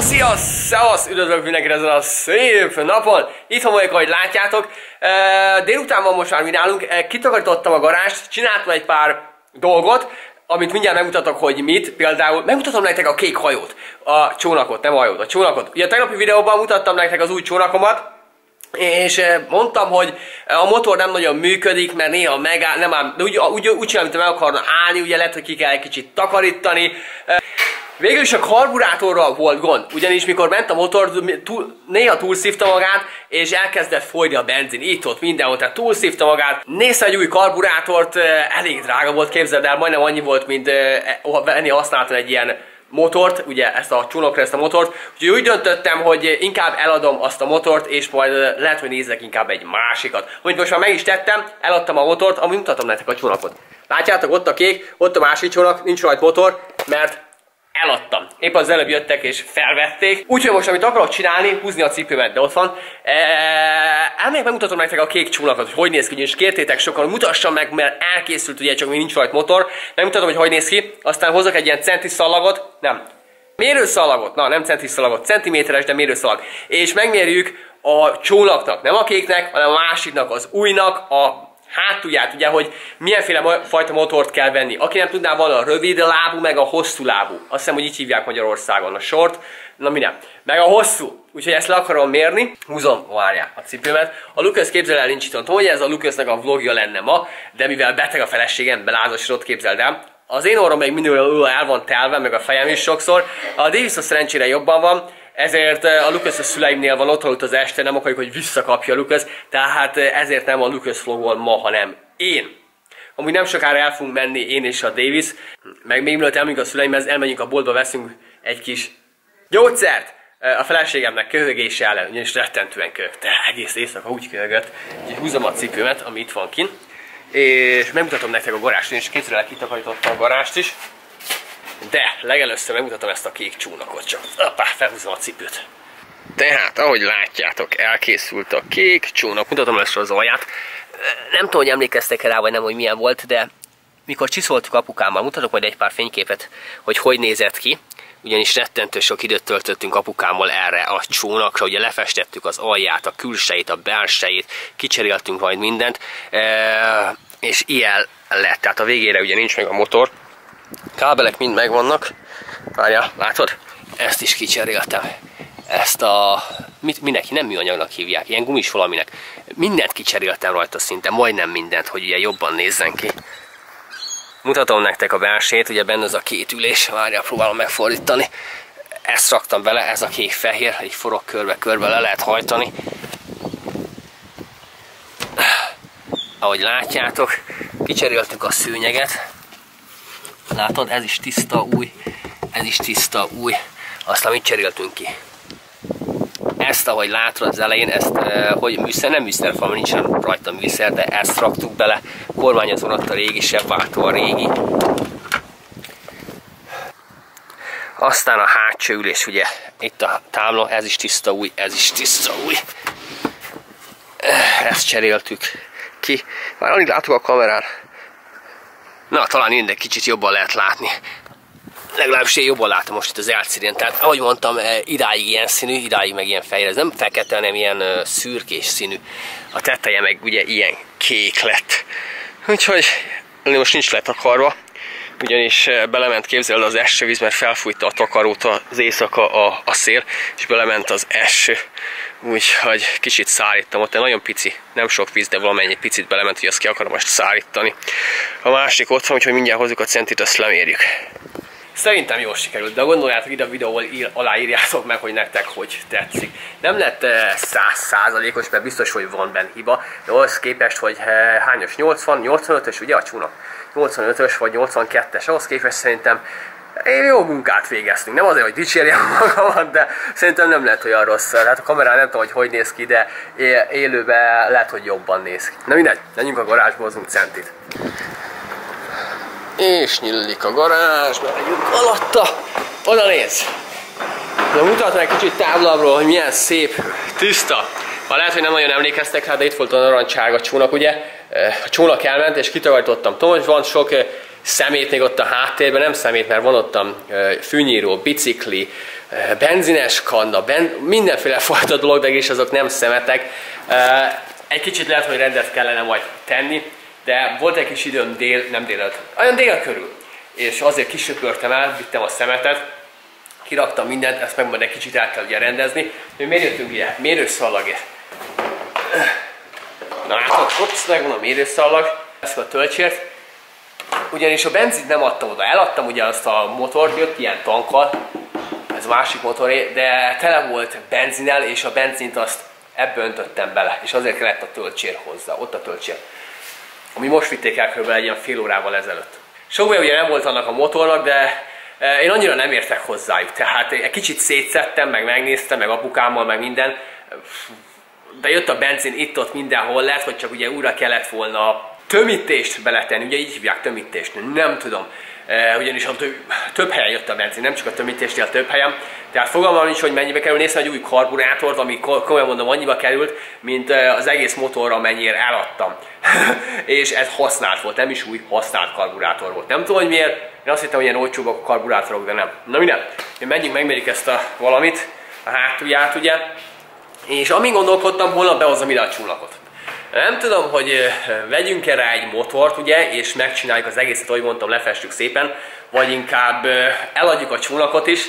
Szevasz! Üdvözlök mindenkit ezen a szép napon! Itthon vagyok, ahogy látjátok. Délután van most már mi nálunk. Kitakarítottam a garást, csináltam egy pár dolgot, amit mindjárt megmutatok, hogy mit. Például megmutatom nektek a kék hajót. A csónakot, nem a hajót, a csónakot. Ugye a tegnapi videóban mutattam nektek az új csónakomat, és mondtam, hogy a motor nem nagyon működik, mert néha megáll, nem áll, de úgy csinál, mint meg akarna állni, ugye lehet, hogy ki kell egy kicsit takarítani. Végül is a karburátorral volt gond, ugyanis mikor ment a motor, néha túlszívta magát, és elkezdett folyni a benzin, itt-ott mindenhol, tehát túlszívta magát. Néztem egy új karburátort, elég drága volt, képzeld el, majdnem annyi volt, mint venni használtan egy ilyen motort, ugye ezt a csónakra, ezt a motort, úgyhogy úgy döntöttem, hogy inkább eladom azt a motort, és majd lehet, hogy nézzek inkább egy másikat. Úgyhogy most már meg is tettem, eladtam a motort, amit mutatom nektek a csónakot. Látjátok, ott a kék, ott a másik csónak, nincs rajta motor, mert eladtam. Épp az előbb jöttek és felvették. Úgyhogy most amit akarok csinálni, húzni a cipőmet, de ott van. Elmegyek, megmutatom nektek a kék csónakot, hogy néz ki, és kértétek sokan, hogy mutassam meg, mert elkészült, ugye csak még nincs rajta motor. Megmutatom, hogy néz ki, aztán hozok egy ilyen centiszallagot, nem, mérőszallagot, na nem centiszallagot, centiméteres, de mérőszalag. És megmérjük a csónaknak, nem a kéknek, hanem a másiknak, az újnak, a hátulját, ugye, hogy milyenféle fajta motort kell venni. Aki nem tudná, van a rövid lábú, meg a hosszú lábú. Azt hiszem, hogy így hívják Magyarországon. A short, na minden. Meg a hosszú. Úgyhogy ezt le akarom mérni. Húzom, várjál, a cipőmet. A Lucas, képzeld el, nincs itt. Tudom, hogy ez a Lucasnak a vlogja lenne ma, de mivel beteg a feleségem, belázasodott, képzeld el. Az én orrom még mindig el van telve, meg a fejem is sokszor. A Davis a szerencsére jobban van. Ezért a Lucas a szüleimnél van, ott aludt az este, nem akarjuk, hogy visszakapja a Lucas, tehát ezért nem a Lucas vlogol ma, hanem én. Amúgy nem sokára el fogunk menni én és a Davis, meg még mielőtt elmegyünk a szüleimhez, elmegyünk a boltba, veszünk egy kis gyógyszert a feleségemnek köhögése ellen, ugyanis rettentően köhögte, egész éjszaka úgy köhögött. Úgyhogy húzom a cipőmet, ami itt van kint, és megmutatom nektek a garást, és kétszer kitakarítottam a garást is. De legelőször megmutatom ezt a kék csónakot, csak appá, felhúzom a cipőt. Tehát, ahogy látjátok, elkészült a kék csónak, mutatom ezt az alját. Nem tudom, hogy emlékeztek rá, vagy nem, hogy milyen volt, de mikor csiszoltuk apukámmal, mutatok majd egy pár fényképet, hogy nézett ki. Ugyanis rettentő sok időt töltöttünk apukámmal erre a csónakra, ugye lefestettük az alját, a külsejét, a belsejét, kicseréltünk majd mindent, és ilyen lett. Tehát a végére ugye nincs meg a motor. Kábelek mind megvannak. Várjál, látod? Ezt is kicseréltem. Ezt a... mindenki nem műanyagnak hívják, ilyen gumis valaminek. Mindent kicseréltem rajta szinte, majdnem mindent, hogy ugye jobban nézzen ki. Mutatom nektek a belsejét, ugye benne az a két ülés. Várjál, próbálom megfordítani. Ezt raktam bele, ez a kék-fehér, egy forog körbe-körbe le lehet hajtani. Ahogy látjátok, kicseréltük a szőnyeget. Látod, ez is tiszta új, ez is tiszta új. Aztán mit cseréltünk ki? Ezt, ahogy látod az elején, ezt, hogy műszer, nem műszerfalma, nincs rajta műszer, de ezt raktuk bele. Kormányozón ott a régi, sebváltó a régi. Aztán a hátsó ülés, ugye, itt a támla, ez is tiszta új, ez is tiszta új. Ezt cseréltük ki. Már alig látok a kamerán. Na, talán minden kicsit jobban lehet látni. Legalábbis én jobban látom most itt az elcirén. Tehát, ahogy mondtam, idáig ilyen színű, idáig meg ilyen fehér. Ez nem fekete, hanem ilyen szürkés színű. A teteje meg ugye ilyen kék lett. Úgyhogy most nincs letakarva. Ugyanis belement, képzeld, az esővíz, mert felfújta a takarót az éjszaka a szél, és belement az eső. Úgyhogy kicsit száríttam, ott nagyon pici, nem sok víz, de valamennyi picit belement, hogy azt ki akarom most szárítani. A másik ott van, úgyhogy mindjárt hozzuk a centit, azt lemérjük. Szerintem jól sikerült, de gondoljátok, ide a videóval alá írjátok meg, hogy nektek hogy tetszik. Nem lett 100%-os, mert biztos, hogy van benne hiba, de ahhoz képest, hogy hányos, 85-ös, ugye a csónak? 85-ös vagy 82-es, ahhoz képest szerintem jó munkát végeztünk. Nem azért, hogy dicsérjem magamat, de szerintem nem lett olyan rossz. Hát a kamerán nem tudom, hogy néz ki, de élőben lehet, hogy jobban néz ki. Na mindegy, menjünk a garázsba, hozzunk centit. És nyílik a garázs, megyünk alatta. Oda néz! Na, mutat meg kicsit távolabbról, hogy milyen szép, tiszta. Ha lehet, hogy nem nagyon emlékeztek rá, de itt volt a narancsárga csónak, ugye? A csónak elment, és kitakarítottam. Tudom, hogy van sok szemét még ott a háttérben, nem szemét, mert van ott a fűnyíró, bicikli, benzines kanna, mindenféle fajta dolog, de és azok nem szemetek. Egy kicsit lehet, hogy rendet kellene majd tenni, de volt egy kis időm nem délelőtt, olyan dél körül, és azért kisöpörtem el, vittem a szemetet, kiraktam mindent, ezt meg majd egy kicsit el kell ugye rendezni. Miért jöttünk ide? Mérőszalag. Na látod, megvan a mérőszalag, ezt a töltsért. Ugyanis a benzint nem adtam oda, eladtam ugye azt a motort, jött ilyen tankkal, ez a másik motoré, de tele volt benzinnel, és a benzint azt ebből öntöttem bele, és azért kellett a töltsér hozzá, ott a töltsér. Ami most vitték el kb. Egy ilyen fél órával ezelőtt. Sok baj ugye nem volt annak a motornak, de én annyira nem értek hozzájuk, tehát egy kicsit szétszettem, meg megnéztem, meg apukámmal, meg minden. De jött a benzin itt-ott mindenhol, lehet, hogy csak ugye újra kellett volna tömítést beletenni, ugye így hívják tömítést, nem tudom. Ugyanis több helyen jött a benzin, nem csak a tömítésnél több helyen. Tehát fogalmam nincs, hogy mennyibe kerül, nézve egy új karburátort, ami komolyan mondom annyiba került, mint az egész motorra mennyire eladtam. És ez használt volt, nem is új, használt karburátor volt. Nem tudom, hogy miért, én azt hittem, hogy ilyen olcsóbbak a karburátorok, de nem. Na minden, menjünk, megmérjük ezt a valamit, a hátulját ugye. És amíg gondolkodtam, holnap behozom ide a csónakot. Nem tudom, hogy vegyünk-e rá egy motort, ugye, és megcsináljuk az egészet, ahogy mondtam, lefestjük szépen, vagy inkább eladjuk a csónakot is,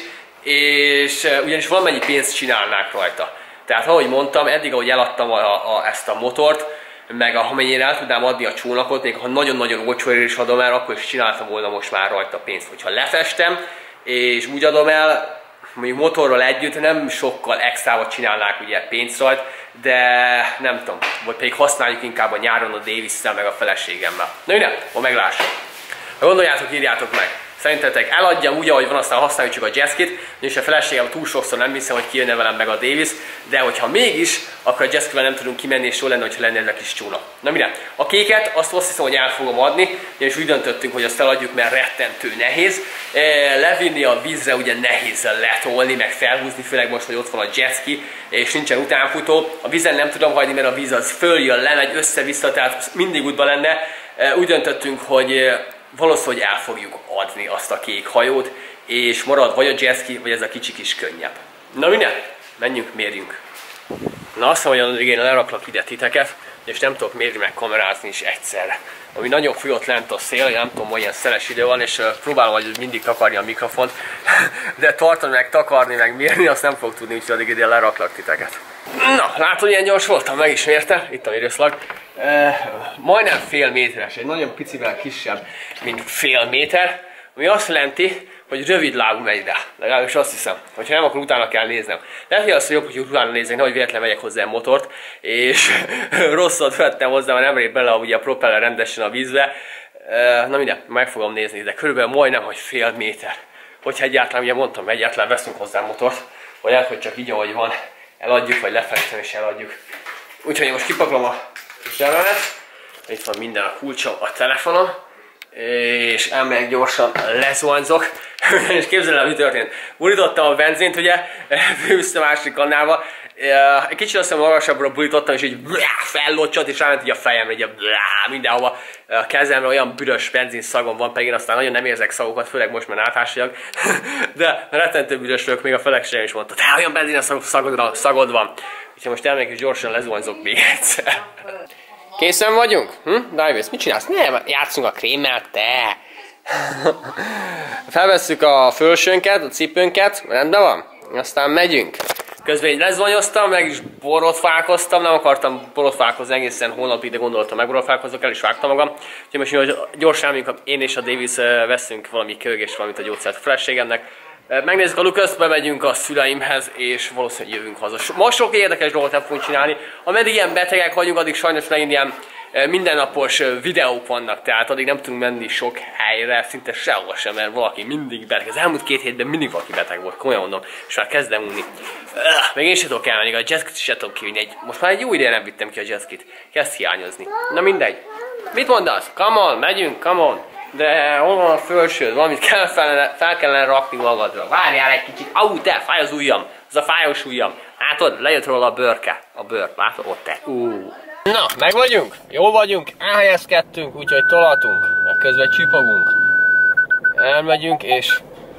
és ugyanis valamennyi pénzt csinálnák rajta. Tehát, ahogy mondtam, eddig, ahogy eladtam ezt a motort, meg amennyire el tudnám adni a csónakot, még ha nagyon-nagyon olcsóért is adom el, akkor is csináltam volna most már rajta pénzt. Hogyha lefestem, és úgy adom el, mondjuk motorral együtt nem sokkal extrávat csinálnák ugye pénzt rajt, de nem tudom, vagy pedig használjuk inkább a nyáron a Davis-szel meg a feleségemmel. Na ide, ha meglássuk. Ha gondoljátok, írjátok meg. Szerintetek eladjam úgy, ahogy van, aztán használjuk csak a jazzkit, és a feleségem túl sokszor nem hiszem, hogy kijönne velem meg a Davis, de hogyha mégis, akkor a jazzkivel nem tudunk kimenni, és jó lenne, hogyha lenne ez a kis csónak. Na mire? A kéket azt hiszem, hogy el fogom adni, és úgy döntöttünk, hogy azt eladjuk, mert rettentő nehéz. Levinni a vízre ugye nehéz letolni, meg felhúzni, főleg most, hogy ott van a jetski, és nincsen utánfutó. A vízen nem tudom hagyni, mert a víz az följön, lemegy össze-vissza, tehát mindig útban lenne. Úgy döntöttünk, hogy valószínűleg el fogjuk adni azt a kék hajót, és marad vagy a jetski, vagy ez a kicsi kis könnyebb. Na minden, menjünk, mérjünk. Na azt mondom, hogy én leraklak ide titeket, és nem tudok mérni meg kamerázni is egyszerre. Ami nagyon fújott lent a szél, nem tudom, hogy ilyen szeles idő van, és próbálom hogy mindig takarni a mikrofont, de tartani meg, takarni meg mérni, azt nem fog tudni, úgyhogy addig ide leraklak titeket. Na, látod, ilyen gyors voltam, meg is mértem, itt a mérőszlag. Majdnem fél méteres, egy nagyon picivel kisebb, mint fél méter, ami azt jelenti, hogy rövid lábú megy rá. Legalábbis azt hiszem, hogyha nem, akkor utána kell néznem. Lehet, hogy az jobb, hogy utána nézzek, nehogy véletlen vegyek hozzá a motort, és rosszat vettem hozzá, mert nem rép bele ugye a propeller rendesen a vízbe. Na minden, meg fogom nézni, de körülbelül majdnem, hogy fél méter. Hogyha egyáltalán, ugye mondtam, egyáltalán veszünk hozzá motort, vagy lehet, hogy csak így, ahogy van, eladjuk, vagy lefektem és eladjuk. Úgyhogy én most kipakolom a zsememet, itt van minden a kulcsom, a telefonom, és elmegyek gyorsan, lezuhanyzok, és képzeld el, mi történt. Burítottam a benzint, ugye, főztem a másik kannába, egy kicsit azt hiszem magasabbra burítottam, és így fellocsant, és ráment így a fejemre, így mindenhova. A kezemre olyan büdös benzin szagom van, pedig én aztán nagyon nem érzek szagokat, főleg most már áthásijak. De rettentő büdös vagyok, még a feleségem is mondta, te olyan benzin szagod van. Úgyhogy most elmegyek és gyorsan lezuhanyzok még egyszer. Készen vagyunk? Davis, mit csinálsz? Nem, játszunk a krémmel, te! Felvesszük a fölsőnket, a cipőnket, rendben van? Aztán megyünk. Közben így lezuhanyoztam, meg is borotfálkoztam, nem akartam borotfálkozni egészen holnapig, de gondoltam megborotfálkozok, el is vágtam magam. Úgyhogy most gyorsan elmegyünk, én és a Davis veszünk valami kövegést, valamit a gyógyszert a feleségemnek. Megnézzük a Lucas-t, bemegyünk a szüleimhez, és valószínűleg jövünk haza. Ma sok érdekes dolgot nem fogunk csinálni. Ameddig ilyen betegek vagyunk, addig sajnos megint ilyen mindennapos videók vannak, tehát addig nem tudunk menni sok helyre, szinte sehol sem, mert valaki mindig beteg. Az elmúlt 2 hétben mindig valaki beteg volt, komolyan mondom, és már kezdem unni. Még én sem tudok elmenni, a jazzkit sem tudom kivinni. Most már egy jó ideje nem vittem ki a jazzkit. Kezd hiányozni. Na mindegy. Mit mondasz? Come on, megyünk, come on. De hol van a fölsőd? Valamit fel kellene rakni magadra. Várjál egy kicsit. Au, te, fáj az ujjam. Az a fájós ujjam. Látod, lejött róla a bőrke. A bőr, látod, ott te. Na, meg vagyunk? Jól vagyunk, elhelyezkedtünk, úgyhogy tolatunk. közben csipogunk. Elmegyünk és...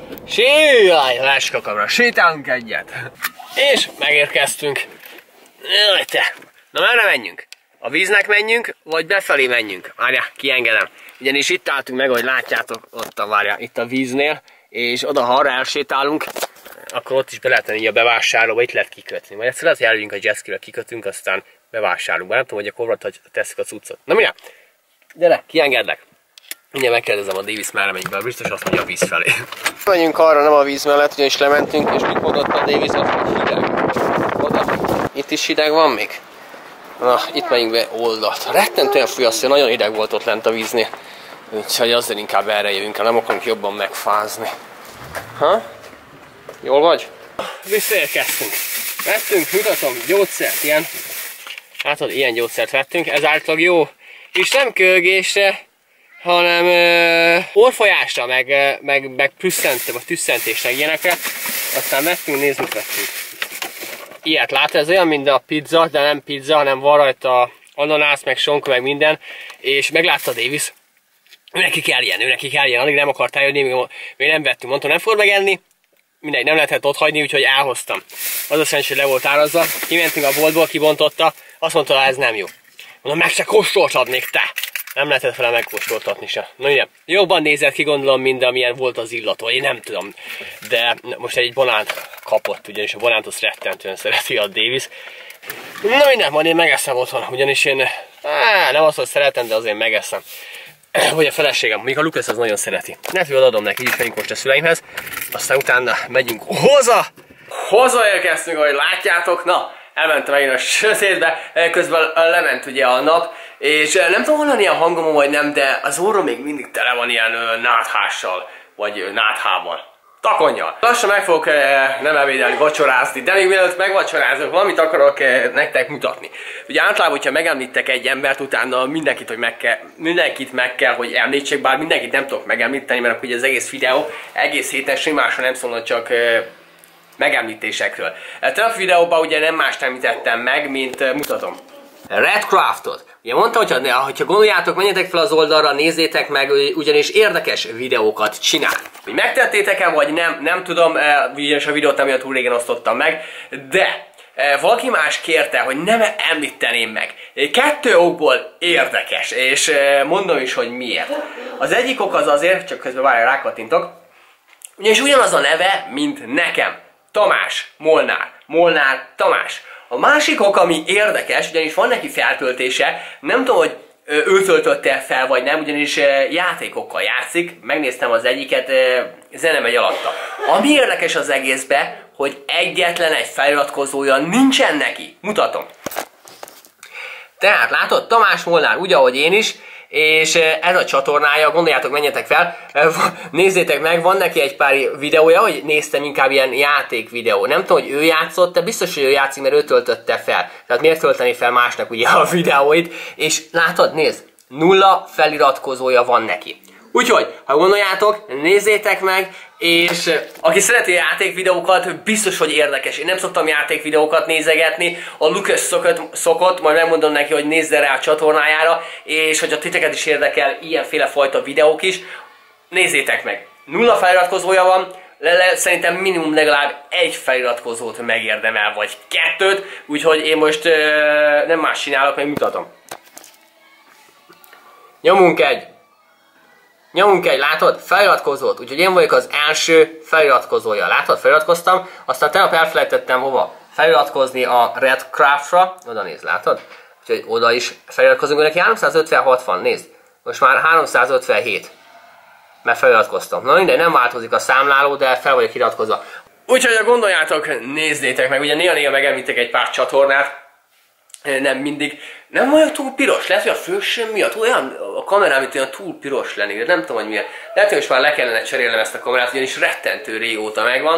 Jaj, lássuk a kamera, sétálunk egyet. És megérkeztünk. Jaj, te. Na merre menjünk? A víznek menjünk, vagy befelé menjünk? Várjál, kiengedem. Ugyanis itt álltunk meg, ahogy látjátok, ott a, várjál, itt a víznél, és oda, ha arra elsétálunk, akkor ott is be lehet menni a bevásárlóba, itt lehet kikötni. Majd egyszer lehet, hogy elvegyünk a jetskivel, kikötünk, aztán bevásárlunk. Nem tudom, hogy a korvat, hogy tesszük a cuccot. Na mindjárt, gyere, kiengedlek. Mindjárt megkérdezem a Davis merre megyünk be, biztos azt mondja a víz felé. Menjünk arra, nem a víz mellett, ugyanis lementünk, és mit mondott a Davis, azt, hogy hideg. Oda. Itt is hideg van még? Na, itt megyünk be oldalt. Rettentően fújasszony, nagyon hideg volt ott lent a víznél. Úgyhogy azért inkább erre jövünk, nem akarunk jobban megfázni. Ha? Jól vagy? Visszaérkeztünk. Vettünk, mutatom, gyógyszert, ilyen. Látod, ilyen gyógyszert vettünk, ez általában jó. És nem kölgésre, hanem orfolyásra, meg tüsszentésre, ilyenekre. Aztán vettünk, nézd, mit vettünk. Ilyet lát, ez olyan, mint a pizza, de nem pizza, hanem van rajta ananász, meg sonka, meg minden. És meglátta Davis, ő neki kell ilyen, addig nem akart eljönni, még nem vettünk, mondtam, nem fog megenni. Mindegy, nem lehetett ott hagyni, úgyhogy elhoztam. Az a szerencsé, hogy le volt árazva, kimentünk a boltból, kibontotta, azt mondta, ez nem jó. Mondom, meg se kóstoltatnék, te! Nem lehetett vele megkóstoltatni se. Na ugye, jobban nézett ki, gondolom, mint amilyen volt az illató, én nem tudom. De most egy banánt kapott, ugyanis a banánt azt rettentően szereti a Davis. Na minden, majd én megeszem otthon, ugyanis én nem azt, hogy szeretem, de azért megeszem. Vagy a feleségem, még a Lucas az nagyon szereti. Nefi adom neki, így megyünk most a szüleimhez, aztán utána megyünk Hazaérkeztünk, ahogy látjátok, na, elmentem megint a sötétbe, közben lement ugye a nap, és nem tudom hallani a hangom vagy nem, de az orrom még mindig tele van ilyen náthással, vagy náthával. Takonnyal. Lassan meg fogok nem elvédelni, vacsorázni, de még mielőtt megvacsorázok, valamit akarok nektek mutatni. Ugye általában, hogyha megemlítek egy embert, utána mindenkit meg kell, hogy említsék, bár mindenkit nem tudok megemlíteni, mert ugye az egész videó egész héten semmásról nem szólna, csak megemlítésekről. Tegnap a videóban ugye nem mást említettem meg, mint mutatom. Redcraftot. Ugye mondta, hogyha gondoljátok, menjetek fel az oldalra, nézzétek meg, ugyanis érdekes videókat csinál. Hogy megtettétek-e, vagy nem tudom, ugyanis a videót nem olyan túl régen osztottam meg, de valaki más kérte, hogy nem említeném meg. 2 okból érdekes, és mondom is, hogy miért. Az egyik ok az azért, csak közben várjál, rákattintok, ugyanis ugyanaz a neve, mint nekem. Tamás, Molnár Tamás. A másik ok, ami érdekes, ugyanis van neki feltöltése, nem tudom, hogy ő töltötte fel, vagy nem, ugyanis játékokkal játszik, megnéztem az egyiket, zene megy alatta. Ami érdekes az egészben, hogy egyetlen egy feliratkozója nincsen neki. Mutatom. Tehát látod, Tamás Molnár, úgy ahogy én is, és ez a csatornája, gondoljátok, menjetek fel, nézzétek meg, van neki egy pár videója, hogy néztem, inkább ilyen játék videó. Nem tudom, hogy ő játszott, de biztos, hogy ő játszik, mert ő töltötte fel. Tehát miért tölteni fel másnak ugye a videóit, és látod, nézd, 0 feliratkozója van neki. Úgyhogy, ha gondoljátok, nézzétek meg, és aki szereti a játékvideókat, biztos, hogy érdekes. Én nem szoktam játékvideókat nézegetni, a Lucas szokott, majd megmondom neki, hogy nézze rá a csatornájára, és hogyha titeket is érdekel ilyenféle fajta videók is, nézzétek meg. 0 feliratkozója van, szerintem minimum legalább 1 feliratkozót megérdemel, vagy 2, úgyhogy én most nem más csinálok, meg mutatom. Nyomunk egy, látod? Feliratkozót. Úgyhogy én vagyok az első feliratkozója. Látod? Feliratkoztam. Aztán tegnap elfelejtettem hova feliratkozni a Redcraftra. Oda nézd, látod? Úgyhogy oda is feliratkozunk. Neki 356 van, nézd. Most már 357. Mert feliratkoztam. Na mindegy, nem változik a számláló, de fel vagyok iratkozva. Úgyhogy ha gondoljátok, nézzétek meg. Ugye néha megemlítek egy pár csatornát. Nem mindig. Nem olyan túl piros, lehet, hogy a fősöm miatt olyan a kamerám, mint olyan túl piros lenni, nem tudom, hogy miért. Lehet, hogy most már le kellene cserélnem ezt a kamerát, ugyanis rettentő régóta megvan.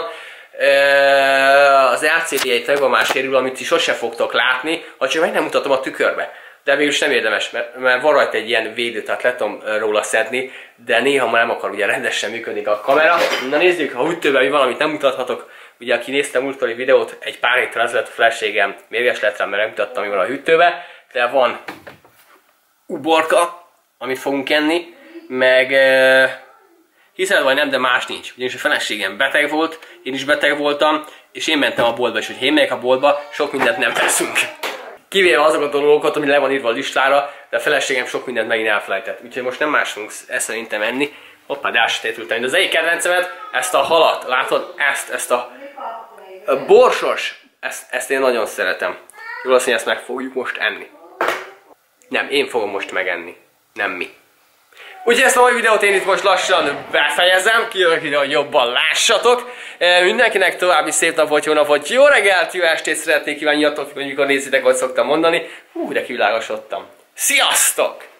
Az LCD-jeit meg van már sérül, amit is sose fogtok látni, ha csak meg nem mutatom a tükörbe. De mégis nem érdemes, mert van rajta egy ilyen védő, tehát le tudom róla szedni, de néha már nem akar ugye rendesen működni a kamera. Na nézzük, ha hűtőben valamit nem mutathatok. Ugye aki nézte múltkori videót, egy pár héttel ezelőtt a feleségem mérges lett rám, mert megmutattam, mi van a hűtőbe. De van uborka, amit fogunk enni, meg hiszed vagy nem, de más nincs. Ugyanis a feleségem beteg volt, én is beteg voltam, és én mentem a boltba, és hogy én megyek a boltba, sok mindent nem veszünk. Kivéve azokat a dolgokat, ami le van írva a listára, de a feleségem sok mindent megint elfelejtett. Úgyhogy most nem más fogunk szerintem enni. Hoppá, de elsötétültem. De az egyik kedvencemet, ezt a halat, látod? Ezt a borsos, ezt én nagyon szeretem. Jól azt, hogy ezt meg fogjuk most enni. Nem, én fogom most megenni. Nem mi. Úgyhogy ezt a mai videót én itt most lassan befejezem, kijövök ide, hogy jobban lássatok. Mindenkinek további szép napot, jó napot, jó reggelt, jó estét szeretnék kívánni, attól függ, hogy mikor nézitek, ahogy szoktam mondani. De kivilágosodtam. Sziasztok!